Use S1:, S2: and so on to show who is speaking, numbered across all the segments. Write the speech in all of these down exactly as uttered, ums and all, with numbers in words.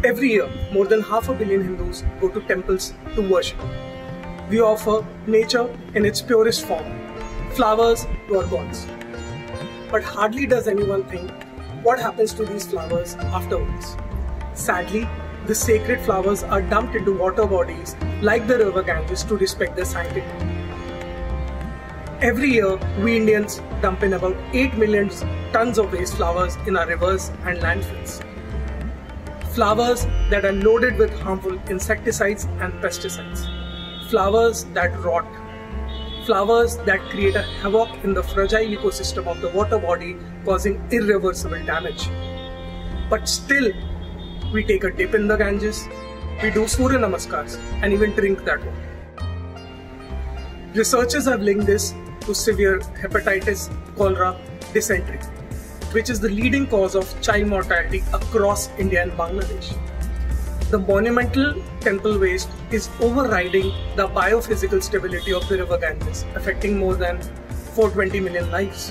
S1: Every year, more than half a billion Hindus go to temples to worship. We offer nature in its purest form, flowers to our gods. But hardly does anyone think what happens to these flowers afterwards. Sadly, the sacred flowers are dumped into water bodies like the river Ganges to respect their sanctity. Every year, we Indians dump in about eight million tons of waste flowers in our rivers and landfills. Flowers that are loaded with harmful insecticides and pesticides. Flowers that rot. Flowers that create a havoc in the fragile ecosystem of the water body, causing irreversible damage. But still, we take a dip in the Ganges, we do Surya Namaskars and even drink that water. Researchers have linked this to severe hepatitis, cholera, dysentery, which is the leading cause of child mortality across India and Bangladesh. The monumental temple waste is overriding the biophysical stability of the river Ganges, affecting more than four hundred twenty million lives.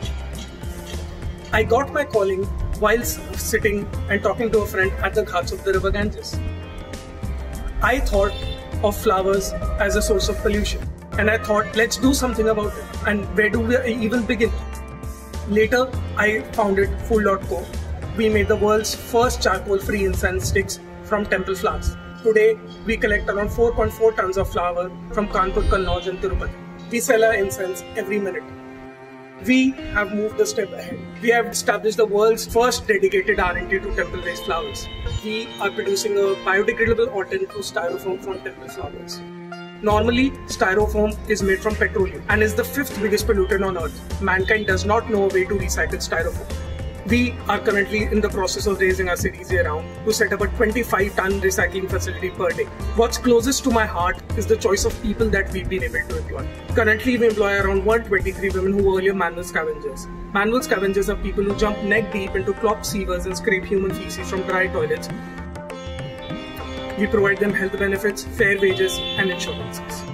S1: I got my calling whilst sitting and talking to a friend at the ghats of the river Ganges. I thought of flowers as a source of pollution, and I thought, let's do something about it. And where do we even begin? Later, I founded Fool dot co. We made the world's first charcoal-free incense sticks from temple flowers. Today, we collect around four point four tons of flower from Kanpur, Kannauj and Tirupati. We sell our incense every minute. We have moved a step ahead. We have established the world's first dedicated R and D to temple waste flowers. We are producing a biodegradable alternate to styrofoam from temple flowers. Normally, styrofoam is made from petroleum and is the fifth biggest pollutant on earth. Mankind does not know a way to recycle styrofoam. We are currently in the process of raising our cities year round to set up a twenty-five ton recycling facility per day. What's closest to my heart is the choice of people that we've been able to employ. Currently, we employ around one hundred twenty-three women who were earlier manual scavengers. Manual scavengers are people who jump neck deep into clogged sewers and scrape human feces from dry toilets. We provide them health benefits, fair wages, and insurances.